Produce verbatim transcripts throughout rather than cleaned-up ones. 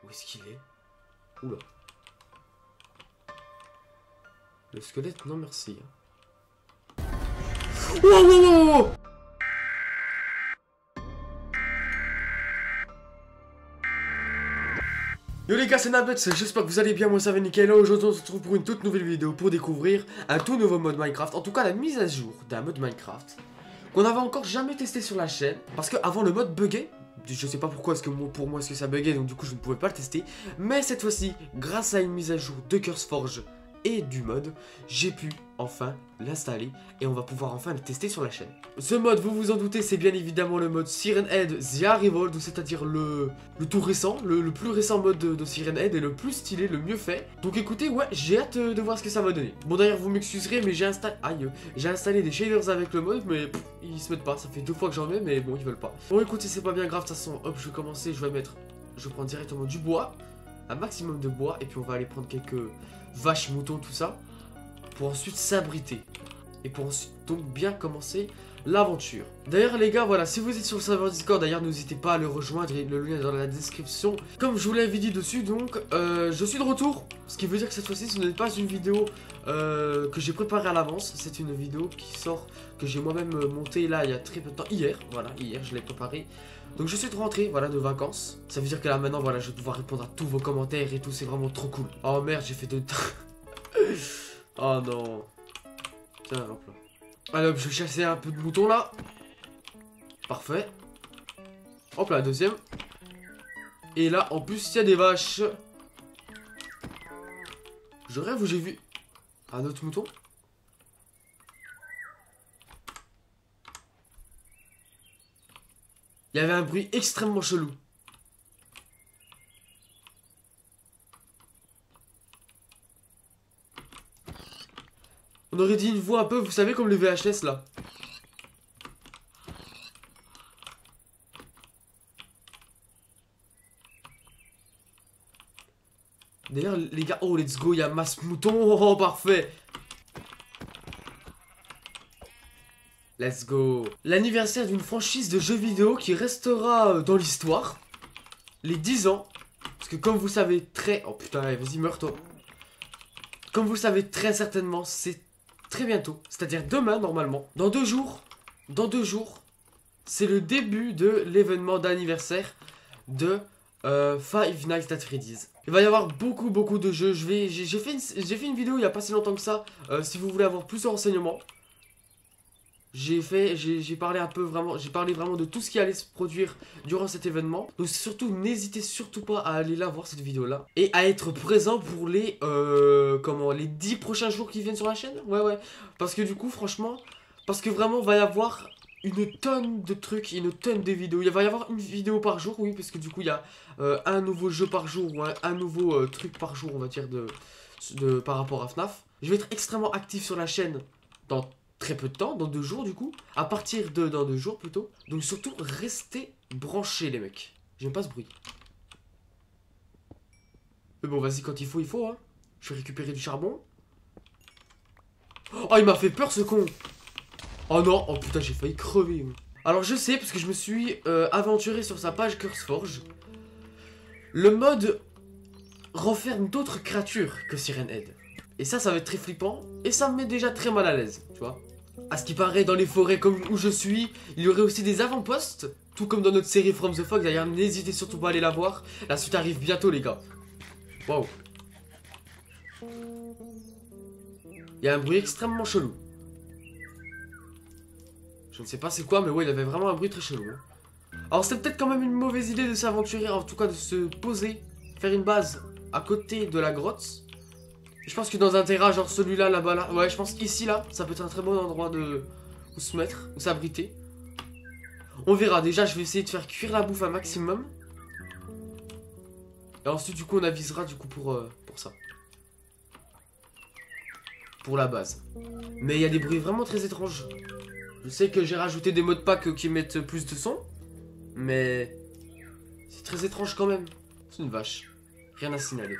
Où est-ce qu'il est? Oula. Le squelette, non merci. Wow, wow, wow, wow. Yo les gars, c'est Nabbets, j'espère que vous allez bien, moi ça va nickel. Aujourd'hui on se retrouve pour une toute nouvelle vidéo pour découvrir un tout nouveau mode Minecraft. En tout cas la mise à jour d'un mode Minecraft qu'on avait encore jamais testé sur la chaîne. Parce que avant le mode buguait. Je sais pas pourquoi, est-ce que pour moi est-ce que ça buguait, donc du coup je ne pouvais pas le tester. Mais cette fois-ci, grâce à une mise à jour de CurseForge et du mode, j'ai pu enfin l'installer et on va pouvoir enfin le tester sur la chaîne. Ce mode, vous vous en doutez, c'est bien évidemment le mode Siren Head The Arrival, c'est-à-dire le, le tout récent, le, le plus récent mode de, de Siren Head et le plus stylé, le mieux fait. Donc écoutez, ouais, j'ai hâte de voir ce que ça va donner. Bon d'ailleurs, vous m'excuserez, mais j'ai installé, aïe, j'ai installé des shaders avec le mode, mais pff, ils se mettent pas. Ça fait deux fois que j'en mets, mais bon, ils veulent pas. Bon écoutez, c'est pas bien grave, de toute façon, hop, je vais commencer, je vais mettre, je vais prendre directement du bois, un maximum de bois, et puis on va aller prendre quelques vaches, moutons, tout ça, pour ensuite s'abriter. Et pour ensuite donc bien commencer l'aventure. D'ailleurs les gars, voilà, si vous êtes sur le serveur Discord, d'ailleurs n'hésitez pas à le rejoindre, le lien est dans la description. Comme je vous l'avais dit dessus, donc euh, je suis de retour. Ce qui veut dire que cette fois-ci ce n'est pas une vidéo euh, que j'ai préparée à l'avance. C'est une vidéo qui sort, que j'ai moi-même montée là il y a très peu de temps. Hier, voilà, hier je l'ai préparée. Donc je suis de rentrée, voilà, de vacances. Ça veut dire que là maintenant, voilà, je vais pouvoir répondre à tous vos commentaires et tout, c'est vraiment trop cool. Oh merde, j'ai fait de... Oh non. Tiens, hop là. Alors, je vais chasser un peu de moutons là. Parfait. Hop là, deuxième. Et là, en plus, il y a des vaches. Je rêve où j'ai vu un autre mouton. Il y avait un bruit extrêmement chelou. On aurait dit une voix un peu, vous savez, comme les V H S là. D'ailleurs, les gars, oh, let's go, il y a masse mouton, oh, parfait. Let's go. L'anniversaire d'une franchise de jeux vidéo qui restera dans l'histoire. Les dix ans. Parce que comme vous savez très... Oh putain, vas-y, meurs-toi. Comme vous le savez très certainement, c'est très bientôt. C'est-à-dire demain, normalement. Dans deux jours. Dans deux jours. C'est le début de l'événement d'anniversaire de euh, Five Nights at Freddy's. Il va y avoir beaucoup, beaucoup de jeux. Je vais, j'ai fait, j'ai fait une vidéo il n'y a pas si longtemps que ça. Euh, si vous voulez avoir plus de renseignements. J'ai fait, j'ai parlé un peu vraiment, j'ai parlé vraiment de tout ce qui allait se produire durant cet événement. Donc surtout, n'hésitez surtout pas à aller là voir cette vidéo là. Et à être présent pour les, euh, comment, les dix prochains jours qui viennent sur la chaîne. Ouais, ouais. Parce que du coup, franchement, parce que vraiment, il va y avoir une tonne de trucs, une tonne de vidéos. Il va y avoir une vidéo par jour, oui, parce que du coup, il y a euh, un nouveau jeu par jour, ou un, un nouveau euh, truc par jour, on va dire, de, de, par rapport à F NAF. Je vais être extrêmement actif sur la chaîne dans très peu de temps, dans deux jours du coup, à partir de dans deux jours plutôt. Donc surtout restez branchés les mecs. J'aime pas ce bruit. Mais bon vas-y, quand il faut il faut hein. Je vais récupérer du charbon. Oh il m'a fait peur ce con. Oh non, oh putain j'ai failli crever. Alors je sais parce que je me suis euh, aventuré sur sa page CurseForge. Le mode renferme d'autres créatures que Siren Head. Et ça ça va être très flippant. Et ça me met déjà très mal à l'aise, tu vois. À ce qui paraît, dans les forêts comme où je suis, il y aurait aussi des avant-postes, tout comme dans notre série From the Fog. D'ailleurs, n'hésitez surtout pas à aller la voir. La suite arrive bientôt, les gars. Waouh. Il y a un bruit extrêmement chelou. Je ne sais pas c'est quoi, mais ouais, il y avait vraiment un bruit très chelou. Hein. Alors, c'est peut-être quand même une mauvaise idée de s'aventurer, en tout cas de se poser, faire une base à côté de la grotte. Je pense que dans un terrain genre celui-là, là-bas, là, ouais, je pense qu'ici, là, ça peut être un très bon endroit de où se mettre, où s'abriter. On verra. Déjà, je vais essayer de faire cuire la bouffe un maximum. Et ensuite, du coup, on avisera, du coup, pour, euh, pour ça. Pour la base. Mais il y a des bruits vraiment très étranges. Je sais que j'ai rajouté des mots de pack qui mettent plus de son. Mais c'est très étrange quand même. C'est une vache. Rien à signaler.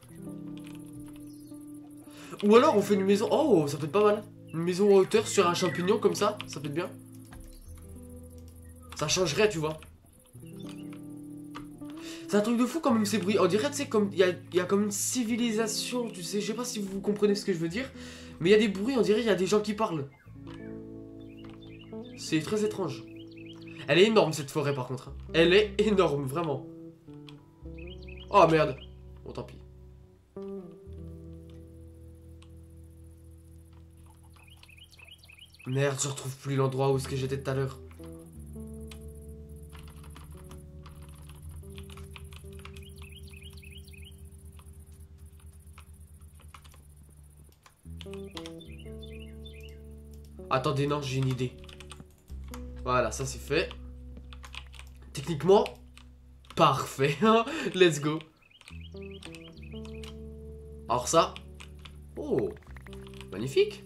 Ou alors on fait une maison... Oh, ça peut être pas mal. Une maison en hauteur sur un champignon comme ça. Ça peut être bien. Ça changerait, tu vois. Ça C'est un truc de fou quand même ces bruits. On dirait, tu sais, comme il y a, y a comme une civilisation, tu sais, je sais pas si vous comprenez ce que je veux dire. Mais il y a des bruits, on dirait il y a des gens qui parlent. C'est très étrange. Elle est énorme cette forêt par contre. Elle est énorme, vraiment. Oh merde. Bon tant pis. Merde, je retrouve plus l'endroit où est-ce que j'étais tout à l'heure. Attendez, non, j'ai une idée. Voilà, ça c'est fait. Techniquement, parfait. Let's go. Alors ça. Oh, magnifique.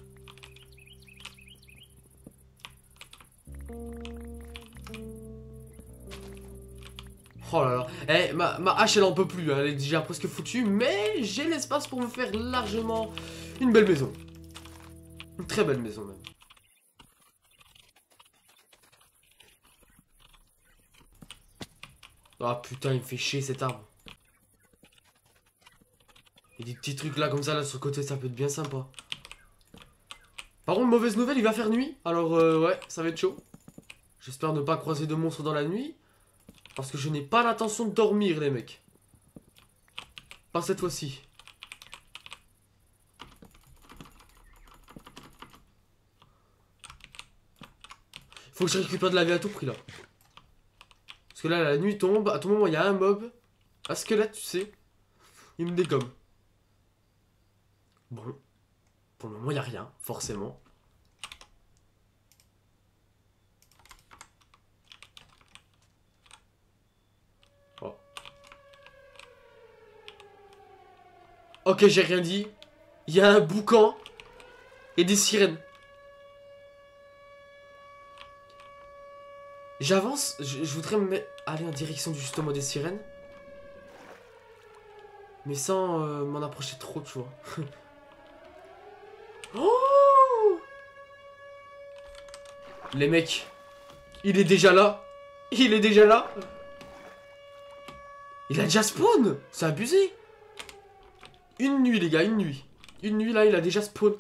Oh là là. Eh, ma, ma hache elle en peut plus, hein. Elle est déjà presque foutue. Mais j'ai l'espace pour me faire largement une belle maison. Une très belle maison même. Ah putain, il me fait chier cet arbre. Il y a des petits trucs là comme ça là sur le côté, ça peut être bien sympa. Par contre, mauvaise nouvelle, il va faire nuit. Alors euh, ouais, ça va être chaud. J'espère ne pas croiser de monstres dans la nuit. Parce que je n'ai pas l'intention de dormir les mecs. Pas cette fois-ci. Faut que je récupère de la vie à tout prix là. Parce que là, la nuit tombe, à tout moment, il y a un mob. Un squelette, tu sais. Il me dégomme. Bon. Pour le moment, il n'y a rien, forcément. Oh. Ok, j'ai rien dit. Il y a un boucan. Et des sirènes. J'avance, je, je voudrais me mettre, aller en direction du justement des sirènes. Mais sans euh, m'en approcher trop, tu vois. Oh les mecs, il est déjà là. Il est déjà là. Il a déjà spawn. C'est abusé. Une nuit, les gars, une nuit. Une nuit, là, il a déjà spawn.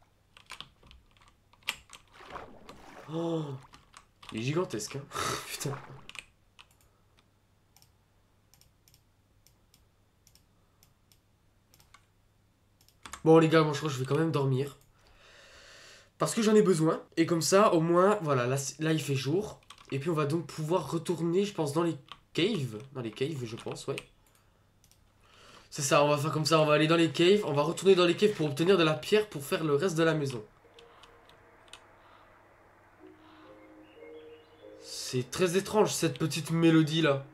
Oh, il est gigantesque, hein. Putain. Bon, les gars, moi, je crois que je vais quand même dormir. Parce que j'en ai besoin. Et comme ça, au moins, voilà, là, là, il fait jour. Et puis, on va donc pouvoir retourner, je pense, dans les caves. Dans les caves, je pense, ouais. C'est ça, on va faire comme ça. On va aller dans les caves. On va retourner dans les caves pour obtenir de la pierre pour faire le reste de la maison. C'est très étrange, cette petite mélodie-là.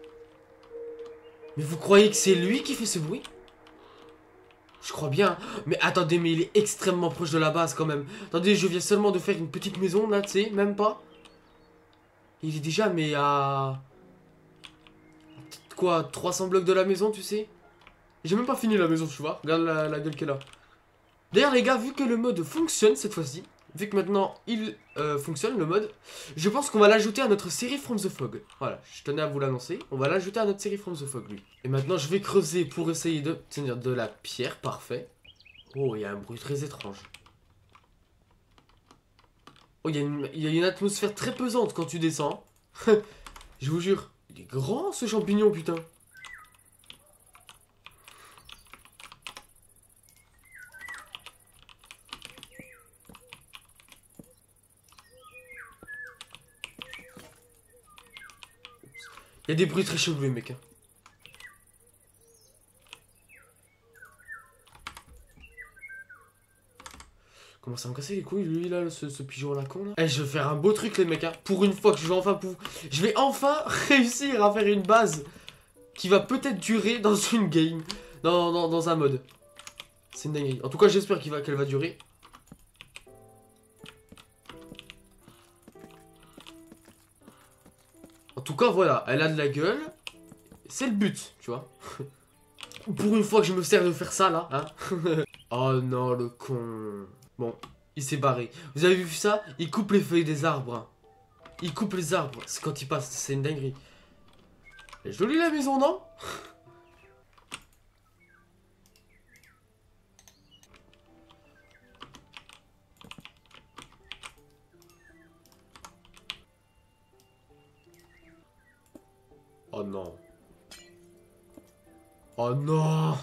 Mais vous croyez que c'est lui qui fait ce bruit? Je crois bien. Mais attendez, mais il est extrêmement proche de la base quand même. Attendez, je viens seulement de faire une petite maison là, tu sais, même pas. Il est déjà, mais à... Quoi, trois cents blocs de la maison, tu sais. J'ai même pas fini la maison, tu vois. Regarde la, la gueule qu'elle a. D'ailleurs, les gars, vu que le mode fonctionne cette fois-ci, vu que maintenant il euh, fonctionne, le mode, je pense qu'on va l'ajouter à notre série From the Fog. Voilà, je tenais à vous l'annoncer. On va l'ajouter à notre série From the Fog, lui. Et maintenant, je vais creuser pour essayer d'obtenir de la pierre. Parfait. Oh, il y a un bruit très étrange. Oh, il y a une, il y a une atmosphère très pesante quand tu descends. Je vous jure. Il est grand, ce champignon, putain. Il y a des bruits très chelous, les mecs. Hein. Comment ça me casser les couilles, lui, là, ce, ce pigeon à la con, là. Eh, je vais faire un beau truc, les mecs, hein. Pour une fois que je vais enfin pour... Je vais enfin réussir à faire une base qui va peut-être durer dans une game. Dans, dans, dans un mode. C'est une dinguerie. En tout cas, j'espère qu'il va, qu'elle va durer. En tout cas, voilà. Elle a de la gueule. C'est le but, tu vois. Pour une fois que je me sers de faire ça, là, hein. Oh non, le con. Bon, il s'est barré. Vous avez vu ça? Il coupe les feuilles des arbres. Hein. Il coupe les arbres. C'est quand il passe, c'est une dinguerie. Elle est jolie la maison, non? Oh non. Oh non.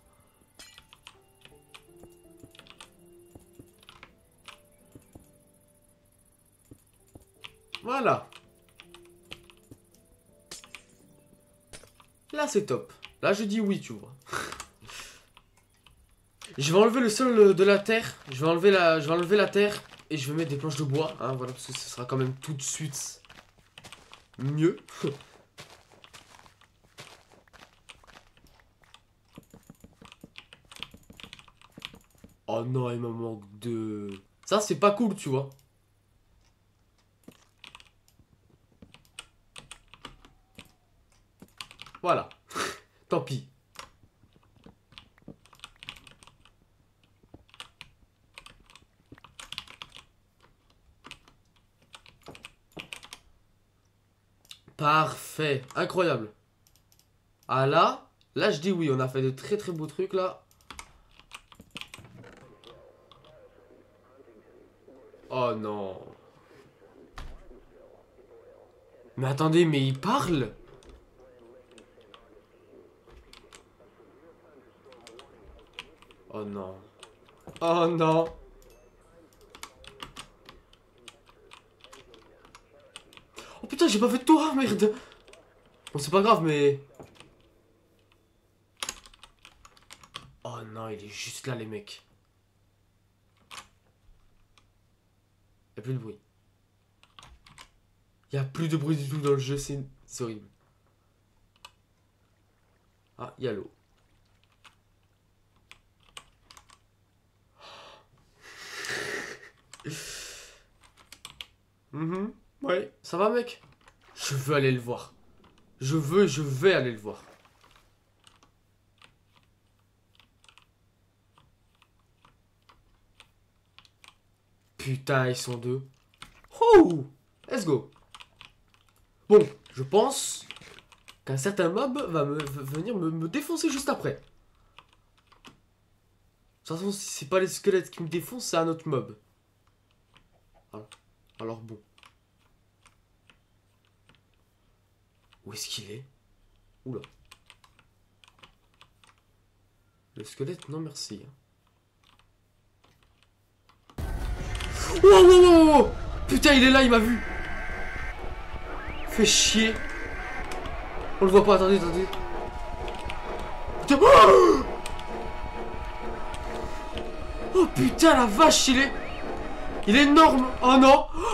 Voilà. Là c'est top. Là je dis oui, tu vois. Je vais enlever le sol de la terre. Je vais enlever la, je vais enlever la terre et je vais mettre des planches de bois. Hein, voilà, parce que ce sera quand même tout de suite mieux. Oh non, il me manque deux. Ça c'est pas cool, tu vois. Voilà. Tant pis. Parfait. Incroyable. Ah là, là je dis oui, on a fait de très très beaux trucs là. Oh non. Mais attendez, mais il parle? Oh non. Oh non. Oh putain, j'ai pas fait de toi, merde. Bon, c'est pas grave, mais... Oh non, il est juste là, les mecs. Y'a plus de bruit. Y'a plus de bruit du tout dans le jeu, c'est horrible. Ah, y'a l'eau. Mhm. Ouais, ça va mec? Je veux aller le voir. Je veux, je vais aller le voir. Putain, ils sont deux. Oh! Let's go. Bon, je pense qu'un certain mob va, me, va venir me, me défoncer juste après. De toute façon, si c'est pas les squelettes qui me défoncent, c'est un autre mob. Voilà. Alors bon. Où est-ce qu'il est? Oula. Le squelette, non merci. Oh, oh, oh, oh. Putain, il est là, il m'a vu. Fait chier. On le voit pas, attendez, attendez. Putain. Oh, oh putain, la vache, il est... Il est énorme. Oh non.